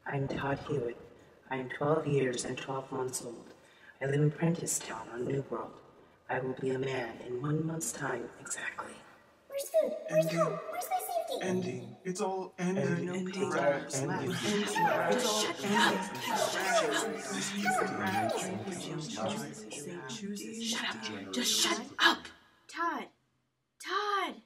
I'm Todd Hewitt. I'm 12 years and 12 months old. I live in Prentice Town on New World. I will be a man in 1 month's time exactly. Where's food? Where's home? Where's my safety? Ending. It's all ending. There are no Ending. page numbers left. Shut up. Just shut up. Todd.